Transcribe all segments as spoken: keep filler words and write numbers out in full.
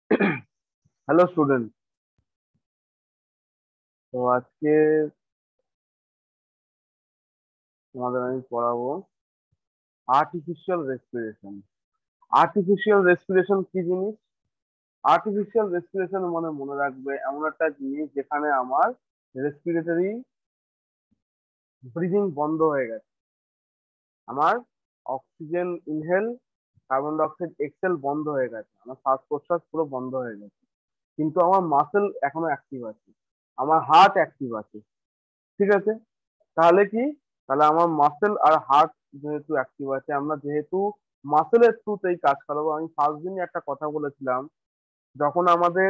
Hello student. তো আজকে তোমাদের আমি পড়াবো আর্টিফিশিয়াল রেসপিরেশন। আর্টিফিশিয়াল রেসপিরেশন কি জিনিস? আর্টিফিশিয়াল রেসপিরেশন মানে মনে রাখবে এমন একটা জিনিস যেখানে আমার রেসপিরেটরি ব্রিদিং বন্ধ হয়ে গেছে, আমার oxygen inhale, carbon dioxide exhale বন্ধ হয়ে গেছে, আমার শ্বাস প্রশ্বাস পুরো বন্ধ হয়ে গেছে, কিন্তু আমার মাসেল এখনো অ্যাক্টিভ আছে, আমার হার্ট অ্যাক্টিভ আছে। ঠিক আছে, তাহলে কি, তাহলে আমার মাসেল আর হার্ট যেহেতু অ্যাক্টিভ আছে, আমরা যেহেতু মাসেলের থ্রুতেই কাজ করাবো। আমি ফার্স্ট দিনই একটা কথা বলেছিলাম, যখন আমাদের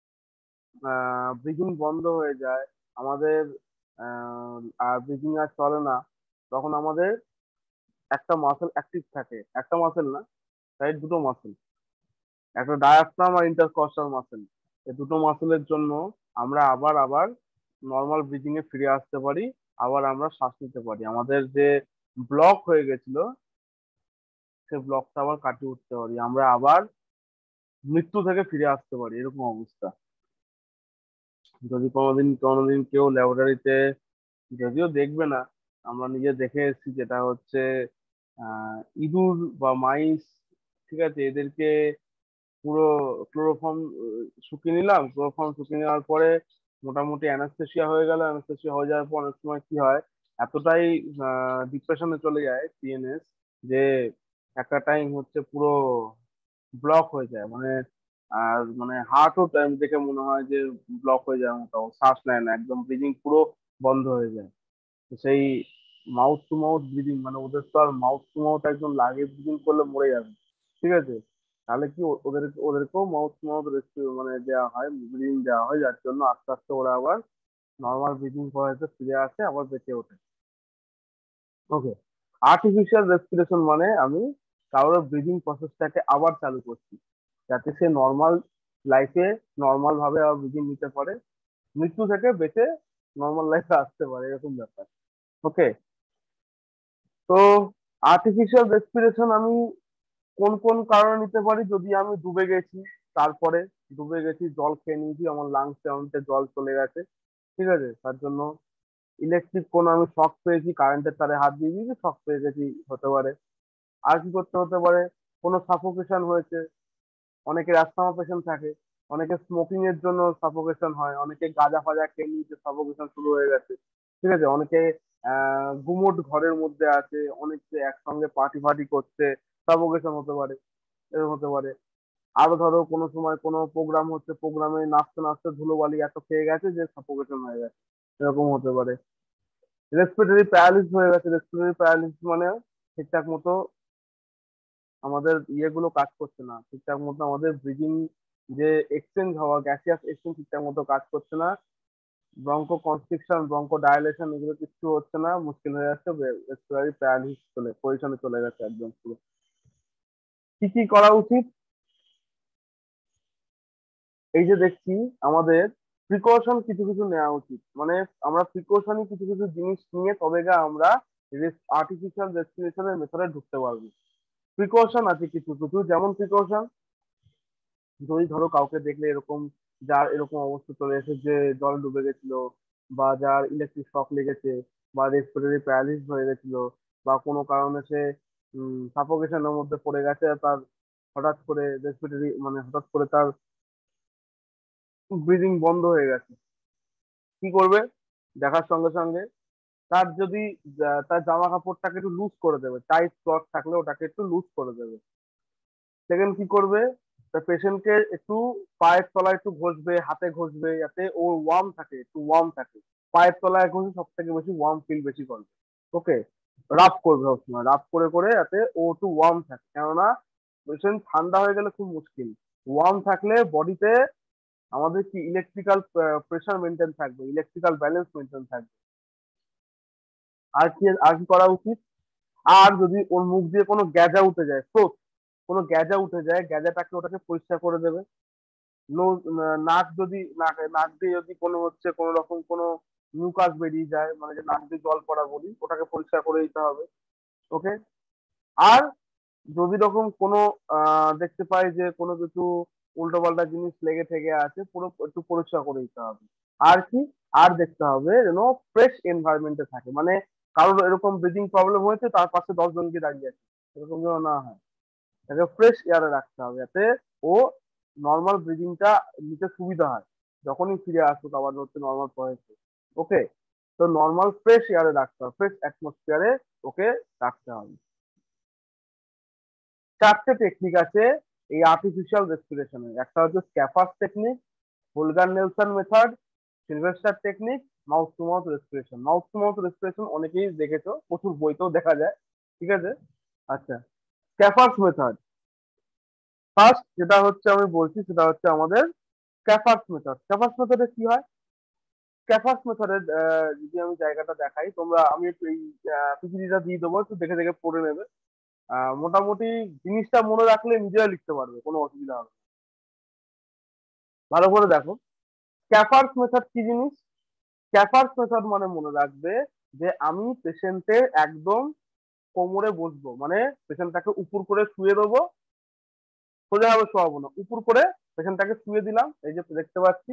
ব্রিদিং বন্ধ হয়ে যায়, আমাদের আহ, আর ব্রিদিং আর চলে না, তখন আমাদের একটা মাসেল অ্যাক্টিভ থাকে, একটা মাসেল না, তাই দুটো মাসেল, একটা ডায়াফ্রাম আর ইন্টারকস্টাল মাসেল। এই দুটো মাসেলের জন্য আমরা আবার আবার নর্মাল ব্রিদিং এ ফিরে আসতে পারি, আবার আমরা শ্বাস নিতে পারি, আমাদের যে ব্লক হয়ে গেছিল সে ব্লকটা আবার কাটিয়ে উঠতে পারি, আমরা আবার মৃত্যু থেকে ফিরে আসতে পারি, এরকম অবস্থা। যদি কোনোদিন কোনোদিন কেউ ল্যাবরেটরিতে, যদিও দেখবে না, আমরা নিজে দেখে এসেছি, যেটা হচ্ছে আহ ইঁদুর বা মাইস, ঠিক আছে, এদেরকে পুরো ক্লোরোফর্ম শুকিয়ে নিলাম, ক্লোরোফর্ম শুকিয়ে নেওয়ার পরে মোটামুটি অ্যানাস্থেসিয়া হয়ে গেল, অ্যানাস্থেসিয়া হয়ে যাওয়ার পর অনেক সময় কি হয়, এতটাই ডিপ্রেশনে চলে যায় সিএনএস, যে একটা টাইম হচ্ছে পুরো ব্লক হয়ে যায়, মানে আর মানে হার্টও টাইম দেখে মনে হয় যে ব্লক হয়ে যায় মতো, শ্বাস নেয় না, একদম ব্রিদিং পুরো বন্ধ হয়ে যায়। তো সেই মাউথ টু মাউথ ব্রিদিং, মানে ওদের তো আর মাউথ টু মাউথ একদম লাগিয়ে ব্রিদিং করলে মরে যাবে, ঠিক আছে, তাহলে কি ও- ওদের ওদেরকেও মাউথ টু মাউথ মানে দেওয়া হয়, ব্রিদিং দেওয়া হয়, যার জন্য আস্তে আস্তে ওরা আবার নর্মাল ব্রিদিং করাতে ফিরে আসে, আবার বেঁচে ওঠে। ওকে, আর্টিফিশিয়াল রেসপিরেশন মানে আমি কারোর ব্রিদিং প্রসেসটাকে আবার চালু করছি, যাতে সে নর্মাল লাইফে নর্মাল ভাবে আবার ব্রিদিং নিতে পারে, মৃত্যু থেকে বেঁচে নর্মাল লাইফে আসতে পারে, এরকম ব্যাপার। ওকে, তো আর্টিফিশিয়াল রেসপিরেশন আমি কোন কোন কারণে নিতে পারি? যদি আমি ডুবে গেছি, তারপরে ডুবে গেছি, জল খেয়ে নিয়েছি, আমার লাংসে অনেকটা জল চলে গেছে, ঠিক আছে, তার জন্য ইলেকট্রিক কোনো আমি শক পেয়েছি, কারেন্টের তারে হাত দিয়ে দিয়েছি, শক পেয়ে গেছি, হতে পারে। আর কি করতে হতে পারে? কোনো সাফোকেশন হয়েছে, অনেকের অ্যাস্তমা পেশেন্ট থাকে, অনেকে স্মোকিং এর জন্য সাফোকেশন হয়, অনেকে গাঁজা ফাজা খেয়ে নিয়েছে, সাফোকেশন শুরু হয়ে গেছে, ঠিক আছে, অনেকে আহ গুমোট ঘরের মধ্যে আছে, অনেকে একসঙ্গে পার্টি ফার্টি করছে, সাফোকেশন হতে পারে, এরকম হতে পারে। আরো ধরো কোনো সময় কোনো প্রোগ্রাম হচ্ছে, প্রোগ্রামে নাচতে নাচতে ধুলোবালি এত খেয়ে গেছে যে সাফোকেশন হয়ে গেছে, এরকম হতে পারে। রেসপিরেটরি প্যারালিসিস হয়ে গেছে, রেসপিরেটরি প্যারালিসিস মানে ঠিকঠাক মতো আমাদের ইয়েগুলো কাজ করছে না, ঠিকঠাক মতো আমাদের ব্রিদিং যে এক্সচেঞ্জ হওয়া, গ্যাসিয়াস এক্সচেঞ্জ ঠিকঠাক মতো কাজ করছে না, ব্রঙ্কো কনস্ট্রিকশন, ব্রঙ্কো ডায়ালেশন এগুলো কিছু হচ্ছে না, মুশকিল হয়ে যাচ্ছে, রেসপিরেটরি প্যারালিসিস চলে পজিশনে চলে গেছে একদম পুরো। কি কি করা উচিত? এই যে দেখছি, আমাদের প্রিকশন কিছু কিছু নেওয়া উচিত, মানে আমরা প্রিকশনই কিছু কিছু জিনিস নিয়ে তবে গা আমরা আর্টিফিশিয়াল রেসপিরেশনের মেথডে ঢুকতে পারবো। প্রিকশন আছে কিছু কিছু, যেমন প্রিকশন, যদি ধরো কাউকে দেখলে এরকম, যার এরকম অবস্থা চলে এসেছে যে জল ডুবে গেছিল, বা যার ইলেকট্রিক শক লেগেছে, বা রেসপিরেটরি প্যারালিসিস হয়ে গেছিল, বা কোনো কারণে সে সাফোকেশনের মধ্যে পড়ে গেছে, তার হঠাৎ করে রেসপিরেটরি মানে হঠাৎ করে তার ব্রিদিং বন্ধ হয়ে গেছে, কি করবে? দেখার সঙ্গে সঙ্গে তার যদি আহ, তার জামা কাপড়টাকে একটু লুজ করে দেবে, টাইট ক্লথ থাকলে ওটাকে একটু লুজ করে দেবে। সেকেন্ড কি করবে? তার পেশেন্টকে একটু পায়ের তলায় একটু ঘষবে, হাতে ঘষবে, যাতে ও ওয়ার্ম থাকে, একটু ওয়ার্ম থাকে, পায়ের তলায় ঘষে সব থেকে বেশি ওয়ার্ম ফিল বেশি করবে। ওকে, রাব করবে সবসময়, রাব করে করে যাতে ও একটু ওয়ার্ম থাকে, কেননা পেশেন্ট ঠান্ডা হয়ে গেলে খুব মুশকিল। ওয়ার্ম থাকলে বডিতে আমাদের কি ইলেকট্রিক্যাল প্রেশার মেনটেন থাকবে, ইলেকট্রিক্যাল ব্যালেন্স মেনটেন থাকবে। আর কি আর কি করা উচিত? আর যদি ওর মুখ দিয়ে কোনো গ্যাজা উঠে যায়, স্রোত, কোনো গ্যাজা উঠে যায়, গ্যাজাটাকে ওটাকে পরিষ্কার করে দেবে। নো- নাক যদি নাক নাক দিয়ে যদি কোনো হচ্ছে কোনো রকম কোনো মিউকাস বেরিয়ে যায়, মানে যে নাক দিয়ে জল পড়া বলি, ওটাকে পরিষ্কার করে দিতে হবে। ওকে, আর যদি রকম কোনো আহ দেখতে পাই যে কোনো কিছু উল্টো পাল্টা জিনিস লেগে থেকে আছে, পুরো একটু পরিষ্কার করে দিতে হবে। আর কি, আর দেখতে হবে যেন ফ্রেশ এনভায়রনমেন্টে থাকে, মানে কারোর এরকম ব্রিদিং প্রবলেম হয়েছে তার পাশে দশ জন গিয়ে দাঁড়িয়ে আছে, এরকম যেন না হয়। তাকে ফ্রেশ এয়ারে রাখতে হবে যাতে ও নর্মাল ব্রিদিংটা নিতে সুবিধা হয়, যখনই ফিরে আসুক আবার হচ্ছে নর্মাল হয়েছে। ওকে, তো নর্মাল ফ্রেশ এয়ারে রাখতে হবে, ফ্রেশ অ্যাটমসফিয়ারে ওকে রাখতে হবে। চারটে টেকনিক আছে এই আর্টিফিশিয়াল রেসপিরেশনের, একটা হচ্ছে Schafer's technique, Holger Nielsen method, Silvester technique, mouth to mouth respiration. Mouth to mouth respiration অনেকেই দেখেছো, প্রচুর বইতেও দেখা যায়। ঠিক আছে, আচ্ছা, স্ক্যাফার্স মেথড ফার্স্ট যেটা হচ্ছে আমি বলছি সেটা হচ্ছে আমাদের স্ক্যাফার্স মেথড। স্ক্যাফার্স মেথডে কি হয়, স্ক্যাফার্স মেথডের যদি আমি জায়গাটা দেখাই, তোমরা আমি একটু এই পিপিটিটা দিয়ে দেবো, একটু দেখে দেখে পড়ে নেবে। আহ, মোটামুটি জিনিসটা মনে রাখলে নিজেরা লিখতে পারবে, কোনো অসুবিধা হবে না। ভালো করে দেখো, স্ক্যাফার্স মেথড কি জিনিস। স্ক্যাফার্স মেথড মানে মনে রাখবে যে আমি পেশেন্টের একদম কোমরে বসবো, মানে পেশেন্টটাকে উপর করে শুয়ে দেবো, সোজা ভাবে শোয়াবো না, উপর করে পেশেন্টটাকে শুয়ে দিলাম, এই যে দেখতে পাচ্ছি,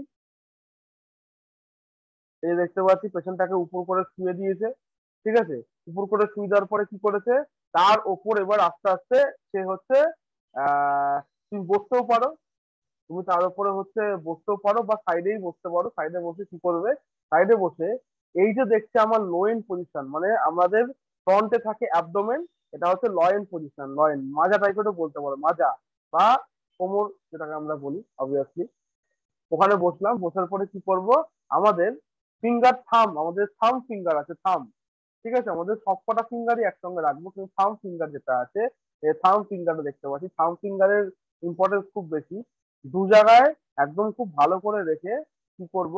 এই যে দেখতে পাচ্ছি পেশেন্টটাকে উপর করে শুয়ে দিয়েছে। ঠিক আছে, উপর করে শুয়ে দেওয়ার পরে কি করেছে, তার ওপর এবার আস্তে আস্তে সে হচ্ছে আহ তুমি বসতেও পারো, তুমি তার উপরে হচ্ছে বসতেও পারো বা সাইডেই বসতে পারো। সাইডে বসে কি করবে, সাইডে বসে এই যে দেখছে আমার লোয়েন পজিশন, মানে আমাদের ফ্রন্টে থাকে অ্যাবডোমেন, এটা হচ্ছে লয়েন পজিশন, লয়েন মাজা টাইপেরও বলতে পারো, মাজা বা কোমর যেটাকে আমরা বলি অবভিয়াসলি। ওখানে বসলাম, বসার পরে কি করব, আমাদের ফিঙ্গার থাম, আমাদের থাম ফিঙ্গার আছে, থাম। ঠিক আছে, আমাদের সবকটা ফিঙ্গারই একসঙ্গে রাখবো, কিন্তু থাম ফিঙ্গার যেটা আছে, এই থাম ফিঙ্গারটা দেখতে পাচ্ছি, থাম ফিঙ্গারের ইম্পর্টেন্স খুব বেশি। দু জায়গায় একদম খুব ভালো করে রেখে কি করব,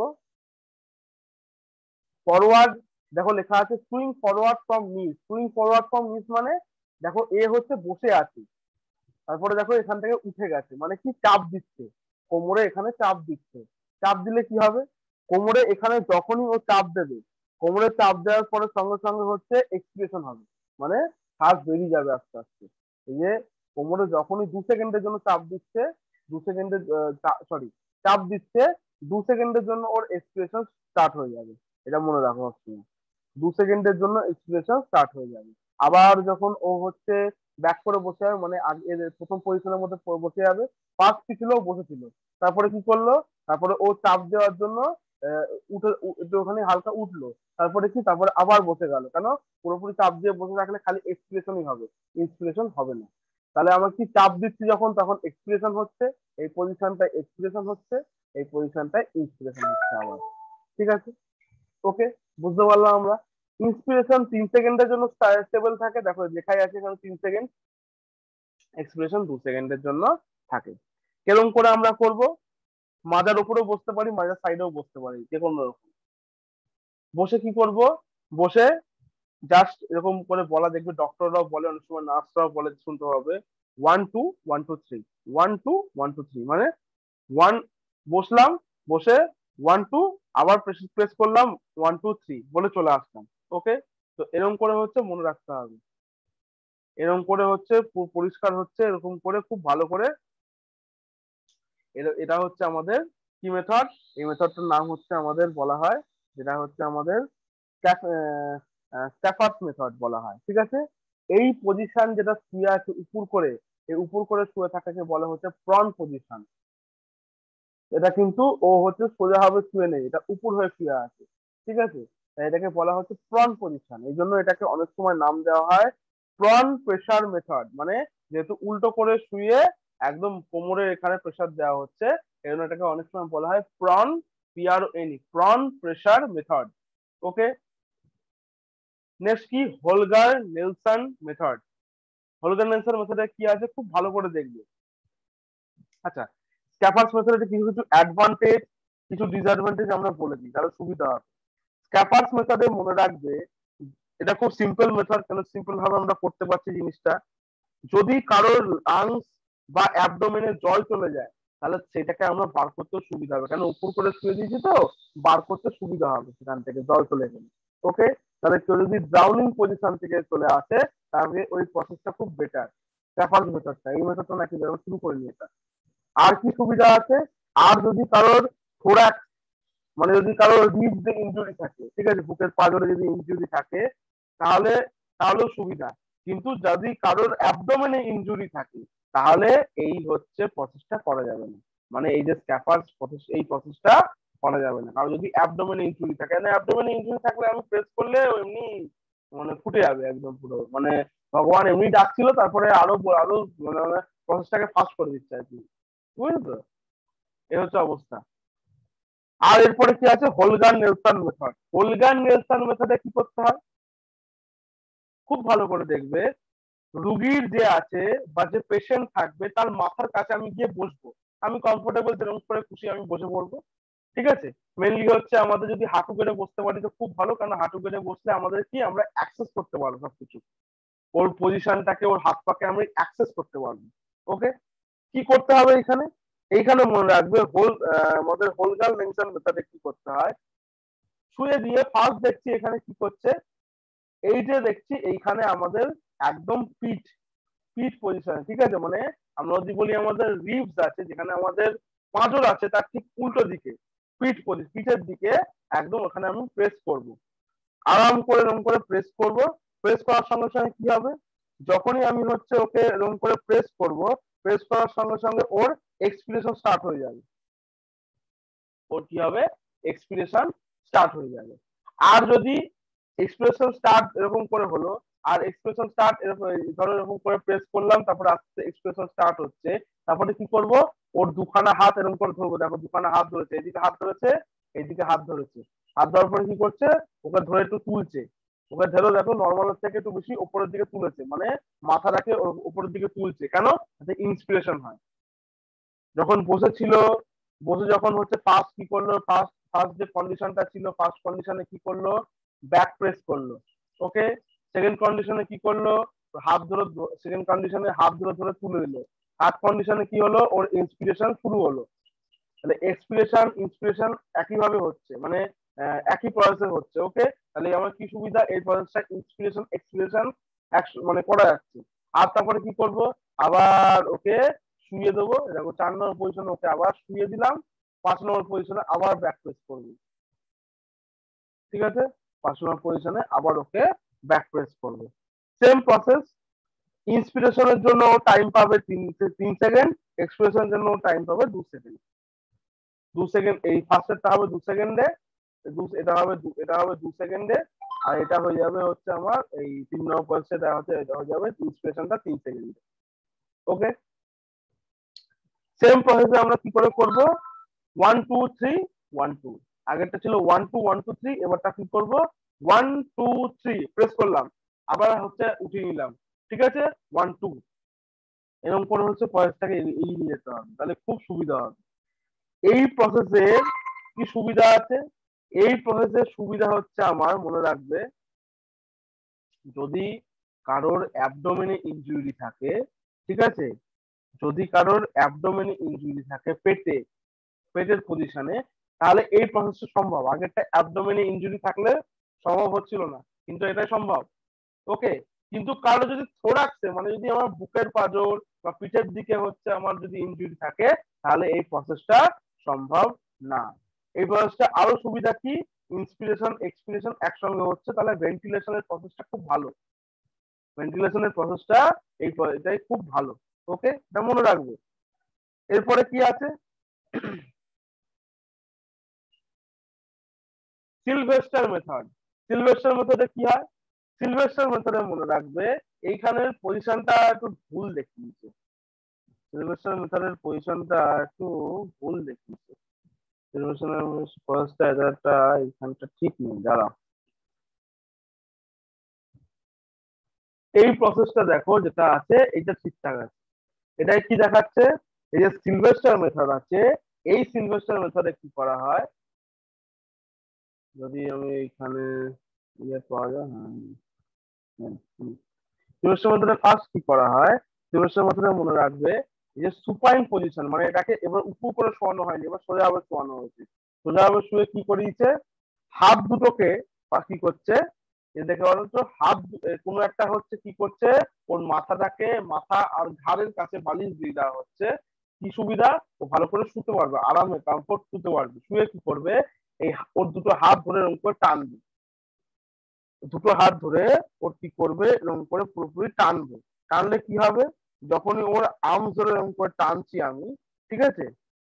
ফরওয়ার্ড, দেখো লেখা আছে swing forward from knees. Swing forward from knees মানে দেখো এ হচ্ছে বসে আছে, তারপরে দেখো এখান থেকে উঠে গেছে, মানে কি চাপ দিচ্ছে কোমরে, এখানে চাপ দিচ্ছে। চাপ দিলে কি হবে, কোমরে এখানে যখনই ও চাপ দেবে, কোমরে চাপ দেওয়ার পরে সঙ্গে সঙ্গে হচ্ছে এক্সপিরেশন হবে, মানে শ্বাস বেরিয়ে যাবে আস্তে আস্তে। এই যে কোমরে যখনই দু সেকেন্ডের জন্য চাপ দিচ্ছে, দু সেকেন্ডের সরি চাপ দিচ্ছে, দু সেকেন্ডের জন্য ওর এক্সপিরেশন স্টার্ট হয়ে যাবে। এটা মনে রাখো সবসময়, দু সেকেন্ডের জন্য এক্সপিরেশন স্টার্ট হয়ে যাবে। আবার যখন ও হচ্ছে ব্যাক করে বসে যাবে, মানে আগে এর প্রথম পজিশনের মধ্যে প- বসে যাবে, পাঁচ কি ছিল ও বসেছিল, তারপরে কি করলো, তারপরে ও চাপ দেওয়ার জন্য আহ, উঠে উ- একটু ওখানে হালকা উঠলো, তারপরে কি, তারপরে আবার বসে গেল। কেন, পুরোপুরি চাপ দিয়ে বসে থাকলে খালি এক্সপিরেশনই হবে, ইন্সপিরেশন হবে না। তাহলে আমার কি চাপ দিচ্ছি যখন, তখন এক্সপিরেশন হচ্ছে, এই পজিশনটা এক্সপিরেশন হচ্ছে, এই পজিশনটায় ইন্সপিরেশন হচ্ছে আবার। ঠিক আছে, ওকে, বুঝতে পারলাম আমরা। ইন্সপিরেশন তিন সেকেন্ডের জন্য স্টেবল থাকে, দেখো লেখাই আছে এখানে তিন সেকেন্ড, এক্সপিরেশন দু সেকেন্ডের জন্য থাকে। কেরম করে আমরা করব, মাজার উপরেও বসতে পারি, মাজার সাইডেও বসতে পারি, যে কোনো রকম বসে কি করব, বসে জাস্ট এরকম করে বলা, দেখবে ডক্টররাও বলে, অনেক সময় নার্সরাও বলে, শুনতে হবে, one two one two three, one two one two three, মানে ওয়ান, বসলাম, বসে ওয়ান টু, আবার প্রেস করলাম, ওয়ান টু থ্রি বলে চলে আসলাম। ওকে, তো এরকম করে হচ্ছে মনে রাখতে হবে, এরকম করে হচ্ছে পু- পরিষ্কার হচ্ছে, এরকম করে খুব ভালো করে। এটা এটা হচ্ছে আমাদের কি মেথড, এই মেথডটার নাম হচ্ছে আমাদের বলা হয়, যেটা হচ্ছে আমাদের স্ট্যাফার্স মেথড বলা হয়। ঠিক আছে, এই পজিশন যেটা শুয়ে আছে উপর করে, এই উপর করে শুয়ে থাকাকে বলা হচ্ছে প্রন পজিশন। এটা কিন্তু ও হচ্ছে সোজা ভাবে শুয়ে নেই, এটা উপর হয়ে শুয়ে আছে। ঠিক আছে, তাই এটাকে বলা হচ্ছে প্রন পজিশন, এই জন্য এটাকে অনেক সময় নাম দেওয়া হয় প্রন প্রেসার মেথড, মানে যেহেতু উল্টো করে শুয়ে একদম কোমরের এখানে প্রেসার দেওয়া হচ্ছে, এই জন্য এটাকে অনেক সময় বলা হয় prone, PRN, prone pressure method. Okay, next কি, Holger Nielsen method. Holger Nielsen মেথডে কি আছে খুব ভালো করে দেখবে। আচ্ছা, স্ক্যাফার্স মেথডে কিছু কিছু অ্যাডভান্টেজ, কিছু ডিসঅ্যাডভান্টেজ আমরা বলে দিই, তাহলে সুবিধা হবে। স্ক্যাফার্স মেথডে মনে রাখবে, এটা খুব সিম্পল মেথড, কেন সিম্পল ভাবে আমরা করতে পারছি জিনিসটা, যদি কারোর লাংস বা অ্যাবডোমেনে জল চলে যায়, তাহলে সেটাকে আমরা বার করতে সুবিধা হবে, কেন উপর করে শুয়ে দিয়েছি তো, বার করতে সুবিধা হবে সেখান থেকে জল চলে গেলে। ওকে, তাহলে কেউ যদি ড্রাউনিং পজিশন থেকে চলে আসে, তাহলে ওই প্রসেসটা খুব বেটার, স্ক্যাফার্স মেথডটা, এই মেথডটা নাকি আমরা শুরু করিনি এটা। আর কি সুবিধা আছে, আর যদি কারোর থোরাক্স মানে যদি কারোর রিবস ইনজুরি থাকে, ঠিক আছে, বুকের পাঁজরে যদি ইনজুরি থাকে তাহলে তাহলেও সুবিধা। কিন্তু যদি কারোর অ্যাবডোমেনে ইনজুরি থাকে তাহলে এই হচ্ছে প্রসেসটা করা যাবে না, মানে এই যে স্ক্যাপার্স প্রসেস, এই প্রসেসটা করা যাবে না। কারণ যদি অ্যাবডোমেনে ইনজুরি থাকে, মানে অ্যাবডোমেনে ইনজুরি থাকলে আমি প্রেস করলে এমনি মানে ফুটে যাবে একদম পুরো, মানে ভগবান এমনি ডাকছিল তারপরে আরো আরো মানে প্রসেসটাকে ফাস্ট করে দিচ্ছে আর কি, বুঝলি তো, এই হচ্ছে অবস্থা। আর এরপরে কি আছে, হোলগান নেলসন মেথড। হোলগান নেলসন মেথডে কি করতে হয়, খুব ভালো করে দেখবে, রুগীর যে আছে বা যে পেশেন্ট থাকবে তার মাথার কাছে আমি গিয়ে বসবো, আমি কমফোর্টেবল যেরকম করে খুশি আমি বসে পড়বো, ঠিক আছে। মেনলি হচ্ছে আমাদের যদি হাঁটু গেড়ে বসতে পারি তো খুব ভালো, কারণ হাঁটু গেড়ে বসলে আমাদের কি আমরা অ্যাক্সেস করতে পারবো সবকিছু, ওর পজিশনটাকে ওর হাত পাকে আমি অ্যাক্সেস করতে পারবো। ওকে, কি করতে হবে এখানে, এইখানে মনে রাখবে হোল আমাদের হোলগান নেলসন মেথডে কি করতে হয়, শুয়ে দিয়ে ফার্স্ট দেখছি এখানে কি করছে, এই যে দেখছি এইখানে আমাদের একদম পিঠ পিঠ পজিশন, ঠিক আছে, মানে আমরা যদি বলি আমাদের রিবস আছে যেখানে আমাদের পাঁজর আছে তার ঠিক উল্টো দিকে পিঠ পিঠের দিকে একদম ওখানে আমি প্রেস করব, আরাম করে এরকম করে প্রেস করব। প্রেস করার সঙ্গে সঙ্গে কি হবে, যখনই আমি হচ্ছে ওকে এরকম করে প্রেস করব, প্রেস করার সঙ্গে সঙ্গে ওর এক্সপিরেশন স্টার্ট হয়ে যাবে, ওর কি হবে, এক্সপিরেশন স্টার্ট হয়ে যাবে। আর যদি এক্সপ্রেশন স্টার্ট এরকম করে হলো, আর এক্সপ্রেশন স্টার্ট এরকম ধরো এরকম করে প্রেস করলাম তারপরে আস্তে এক্সপ্রেশন স্টার্ট হচ্ছে, তারপরে কি করব, ওর দুখানা হাত এরকম করে ধরবো, দেখো দুখানা হাত ধরেছে, এদিকে হাত ধরেছে, এইদিকে হাত ধরেছে, হাত ধরার পরে কি করছে, ওকে ধরে একটু তুলছে, ওকে ধরো দেখো নর্মালের থেকে একটু বেশি উপরের দিকে তুলেছে, মানে মাথাটাকে উপরের দিকে তুলছে, কেন, যাতে ইন্সপিরেশন হয়। যখন বসেছিল, বসে যখন হচ্ছে ফার্স্ট কি করলো, ফার্স্ট ফার্স্ট যে কন্ডিশনটা ছিল, ফার্স্ট কন্ডিশনে কি করলো, ব্যাক প্রেস করলো, ওকে। সেকেন্ড কন্ডিশনে কি করলো, হাত ধরে, সেকেন্ড কন্ডিশনে হাত ধরে ধরে তুলে দিল। থার্ড কন্ডিশনে কি হলো, ওর ইন্সপিরেশন শুরু হলো, তাহলে এক্সপিরেশন ইন্সপিরেশন একই ভাবে হচ্ছে, মানে একই প্রসেসে হচ্ছে, ওকে। তাহলে আমার কি সুবিধা, এই প্রসেসটা ইন্সপিরেশন এক্সপিরেশন মানে করা যাচ্ছে। আর তারপরে কি করব, আবার ওকে শুয়ে দেবো, দেখো চার নম্বর পজিশনে ওকে আবার শুয়ে দিলাম, পাঁচ নম্বর পজিশনে আবার ব্যাক প্রেস করবো, ঠিক আছে, পাঁচ নম্বর পজিশনে আবার ওকে ব্যাক প্রেস করবো, সেম প্রসেস। ইন্সপিরেশনের জন্য টাইম পাবে তিন তিন সেকেন্ড, এক্সপ্রেশনের জন্য টাইম পাবে দু সেকেন্ড, দু সেকেন্ড, এই ফার্স্টেরটা হবে দু সেকেন্ডে, এটা হবে এটা হবে দু সেকেন্ডে, আর এটা হয়ে যাবে হচ্ছে আমার এই তিন নম্বর পজিশনটা হচ্ছে এটা হয়ে যাবে ইন্সপিরেশনটা তিন সেকেন্ডে, ওকে। সেম প্রসেসে আমরা কি করে করব, one two three one two, আগেরটা ছিল one two one two three, এবারটা কি করব, ওয়ান টু থ্রি প্রেস করলাম, আবার হচ্ছে উঠিয়ে নিলাম, ঠিক আছে, ওয়ান টু, এরকম করে হচ্ছে প্রসেসটাকে এগিয়ে যেতে হবে, তাহলে খুব সুবিধা হবে। এই প্রসেসে কি সুবিধা আছে, এই প্রসেসের সুবিধা হচ্ছে আমার মনে রাখবে, যদি কারোর অ্যাবডোমেনে ইনজুরি থাকে, ঠিক আছে, যদি কারোর অ্যাবডোমেনে ইনজুরি থাকে পেটে, পেটের পজিশনে, তাহলে এই প্রসেসটা সম্ভব। আগেরটা অ্যাবডোমেনে ইনজুরি থাকলে সম্ভব হচ্ছিল না, কিন্তু এটাই সম্ভব, ওকে। কিন্তু কারো যদি থোরাক্সে মানে যদি আমার বুকের পাঁজর বা পিঠের দিকে হচ্ছে আমার যদি ইনজুরি থাকে তাহলে এই প্রসেসটা সম্ভব না। এই প্রসেসটা আরো সুবিধা কি, ইন্সপিরেশন এক্সপিরেশন একসঙ্গে হচ্ছে, তাহলে ভেন্টিলেশনের প্রসেসটা খুব ভালো, ভেন্টিলেশনের প্রসেসটা এই এটাই খুব ভালো, ওকে, এটা মনে রাখবে। এরপরে কি আছে, সিলভেস্টার মেথড। সিলভেস্টার মেথডে কি হয়, সিলভেস্টার মেথডে মনে রাখবে এইখানের পজিশনটা একটু ভুল দেখিয়েছে, সিলভেস্টার মেথডের পজিশনটা একটু ভুল দেখিয়েছে, সিলভেস্টার ফার্স্টটা এটা এইখানটা ঠিক নেই, দাঁড়া, এই প্রসেসটা দেখো যেটা আছে এটা ঠিকঠাক আছে, এটা কি দেখাচ্ছে, এই যে সিলভেস্টার মেথড আছে, এই সিলভেস্টার মেথডে কি করা হয়, যদি আমি এইখানে ইয়ে পাওয়া যায়, হ্যাঁ, সিলভেস্টার মেথডে ফার্স্ট কি করা হয়, সিলভেস্টার মেথডে মনে রাখবে যে সুপাইন পজিশন, মানে এটাকে এবার উপর করে শোয়ানো হয়নি, এবার সোজা ভাবে শোয়ানো হয়েছে, সোজা ভাবে শুয়ে কি করিয়েছে, হাত দুটোকে কি করছে, দেখে বলো তো, হাত কোনো একটা হচ্ছে কি করছে, ওর মাথাটাকে মাথা আর ঘাড়ের কাছে বালিশ দিয়ে দেওয়া হচ্ছে, কি সুবিধা, ও ভালো করে শুতে পারবে, আরামে কমফোর্ট শুতে পারবে। শুয়ে কি করবে, এই ওর দুটো হাত ধরে এরকম করে টানবে, দুটো হাত ধরে ওর কি করবে, এরকম করে পুরোপুরি টানবে। টানলে কি হবে, যখনই ওর আর্ম ধরে এরকম করে টানছি আমি, ঠিক আছে,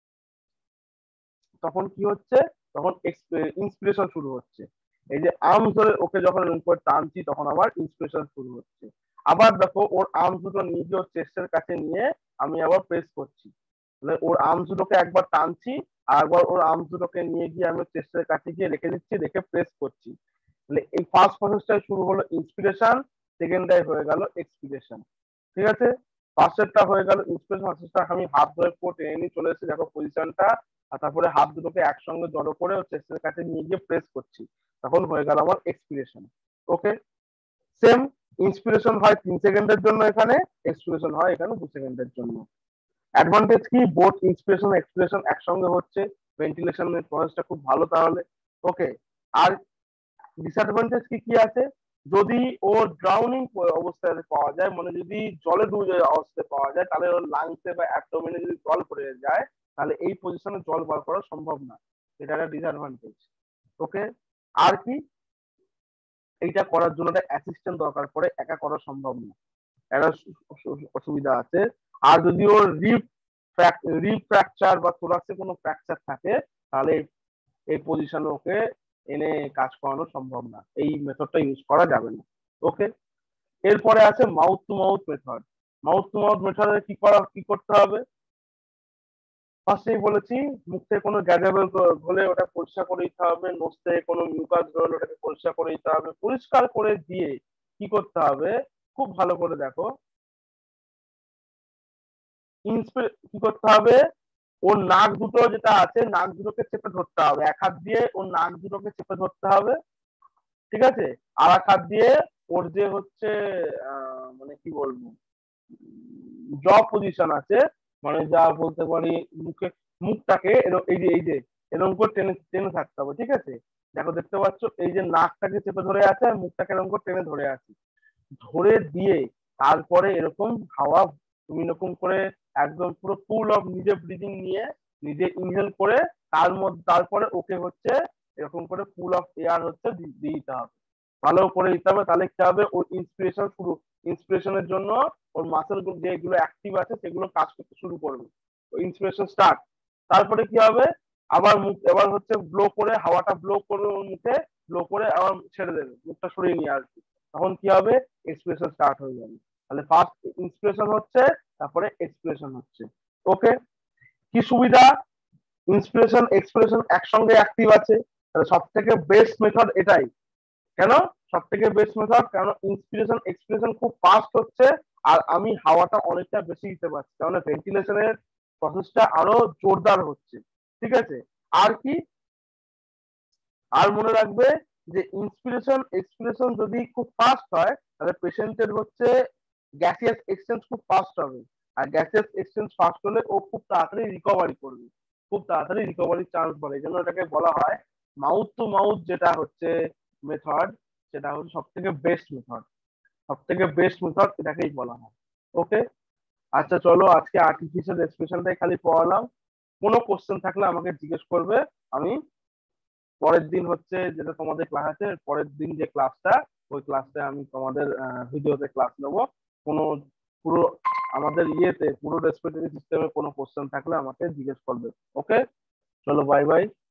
তখন কি হচ্ছে, তখন ইন্সপিরেশন শুরু হচ্ছে। এই যে আর্ম ধরে ওকে যখন এরকম করে টানছি, তখন আবার ইন্সপিরেশন শুরু হচ্ছে। আবার দেখো ওর আর্ম দুটো নিজে ওর চেস্টের কাছে নিয়ে আমি আবার প্রেস করছি, মানে ওর আর্ম দুটোকে একবার টানছি, আর একবার ওর আর্ম দুটোকে নিয়ে গিয়ে আমি চেস্টের কাছে গিয়ে রেখে দিচ্ছি, রেখে প্রেস করছি। মানে এই ফার্স্ট প্রসেসটাই শুরু হলো ইন্সপিরেশন, সেকেন্ডটাই হয়ে গেল এক্সপিরেশন। ঠিক আছে, ফার্স্টেরটা হয়ে গেল ইন্সপিরেশন, ফার্স্টেরটা আমি হাত ধরে পুরো টেনে নিয়ে চলে এসেছি, দেখো পজিশনটা। আর তারপরে হাত দুটোকে একসঙ্গে জড়ো করে চেস্টের কাছে নিয়ে গিয়ে প্রেস করছি, তখন হয়ে গেল আমার এক্সপিরেশন। ওকে, সেম, ইন্সপিরেশন হয় তিন সেকেন্ডের জন্য এখানে, এক্সপিরেশন হয় এখানে দু সেকেন্ডের জন্য। অ্যাডভান্টেজ কি, বোথ ইন্সপিরেশন এক্সপিরেশন একসঙ্গে হচ্ছে, ভেন্টিলেশনের প্রসেসটা খুব ভালো তাহলে। ওকে, আর ডিসঅ্যাডভান্টেজ কি কি আছে, যদি ওর ড্রাউনিং অবস্থায় পাওয়া যায়, মানে যদি জলে ডুবে যাওয়ার অবস্থায় পাওয়া যায়, তাহলে ওর লাংসে বা অ্যাবডোমেনে যদি জল পড়ে যায়, তাহলে এই পজিশনে জল বার করা সম্ভব না, এটা একটা ডিসঅ্যাডভান্টেজ। ওকে, আর কি, এইটা করার জন্য একটা অ্যাসিস্ট্যান্ট দরকার পড়ে, একা করা সম্ভব না, একটা অসুবিধা আছে। আর যদি ওর রিপ রিপ ফ্র্যাকচার বা থোরাক্সে কোনো ফ্র্যাকচার থাকে, তাহলে এই পজিশনে ওকে এনে কাজ করানো সম্ভব না, এই মেথডটা ইউজ করা যাবে না। ওকে, এরপরে আছে mouth to mouth method. Mouth to mouth মেথডে কি করা কি করতে হবে, ফার্স্টেই বলেছি, মুখ থেকে কোনো গ্যাজাবেল হলে ওটা পরিষ্কার করে দিতে হবে, নোজ থেকে কোনো মিউকাস হলে ওটাকে পরিষ্কার করে দিতে হবে। পরিষ্কার করে দিয়ে কি করতে হবে, খুব ভালো করে দেখো, ইন্সপে- কি করতে হবে, ওর নাক দুটো যেটা আছে, নাক দুটোকে চেপে ধরতে হবে, এক হাত দিয়ে ওর নাক দুটোকে চেপে ধরতে হবে, ঠিক আছে, আর এক হাত দিয়ে ওর যে হচ্ছে আহ, মানে কি বলবো, জ পজিশন আছে, মানে যা বলতে পারি, মুখে মুখটাকে এরকম, এই যে এই যে এরকম করে টেনে টেনে থাকতে হবে, ঠিক আছে। দেখো দেখতে পাচ্ছ, এই যে নাকটাকে চেপে ধরে আছে আর মুখটাকে এরকম করে টেনে ধরে আছে, ধরে দিয়ে তারপরে এরকম হাওয়া, তুমি এরকম করে একদম পুরো ফুল অফ নিজে ব্রিদিং নিয়ে, নিজে ইনহেল করে, তার মধ্যে তারপরে ওকে হচ্ছে এরকম করে ফুল অফ এয়ার হচ্ছে দি- দিয়ে দিতে হবে, ভালো করে দিতে হবে। তাহলে কি হবে, ওর ইন্সপিরেশন শুরু, ইন্সপিরেশনের জন্য ওর মাসেল যেগুলো অ্যাক্টিভ আছে সেগুলো কাজ করতে শুরু করবে, ইন্সপিরেশন স্টার্ট। তারপরে কি হবে, আবার মুখ এবার হচ্ছে ব্লো করে, হাওয়াটা ব্লো করবে ওর মুখে, ব্লো করে আবার ছেড়ে দেবে, মুখটা সরিয়ে নিয়ে আসবে, তখন কি হবে, এক্সপ্রেশন স্টার্ট হয়ে যাবে। তাহলে ফার্স্ট ইন্সপিরেশন হচ্ছে, তারপরে এক্সপ্রেশন হচ্ছে। ওকে, কি সুবিধা, ইন্সপিরেশন এক্সপ্রেশন একসঙ্গে অ্যাক্টিভ আছে, তাহলে সব থেকে বেস্ট মেথড এটাই। কেন সব থেকে বেস্ট মেথড, কারণ ইন্সপিরেশন এক্সপিরেশন খুব ফাস্ট হচ্ছে, আর আমি হাওয়াটা অনেকটা বেশি দিতে পারছি, কারণ ভেন্টিলেশনের প্রসেসটা আরো জোরদার হচ্ছে। ঠিক আছে, আর কি, আর মনে রাখবে যে ইন্সপিরেশন এক্সপিরেশন যদি খুব ফাস্ট হয়, তাহলে পেশেন্টের হচ্ছে গ্যাসিয়াস এক্সচেঞ্জ খুব ফাস্ট হবে, আর গ্যাসিয়াস এক্সচেঞ্জ ফাস্ট হলে ও খুব তাড়াতাড়ি রিকভারি করবে, খুব তাড়াতাড়ি রিকভারির চান্স বাড়ে, এই জন্য এটাকে বলা হয় মাউথ টু মাউথ, যেটা হচ্ছে মেথড, সেটা হচ্ছে সব থেকে বেস্ট মেথড, সব থেকে বেস্ট মেথড এটাকেই বলা হয়। ওকে, আচ্ছা চলো, আজকে আর্টিফিশিয়াল রেসপিরেশনটাই খালি পড়ালাম, কোনো কোশ্চেন থাকলে আমাকে জিজ্ঞেস করবে, আমি পরের দিন হচ্ছে যেটা তোমাদের ক্লাস আছে, পরের দিন যে ক্লাসটা, ওই ক্লাসটা আমি তোমাদের ভিডিওতে ক্লাস নেবো। কোনো পুরো আমাদের ইয়েতে পুরো রেসপিরেটরি সিস্টেমে কোনো কোশ্চেন থাকলে আমাকে জিজ্ঞেস করবে। ওকে, চলো বাই বাই।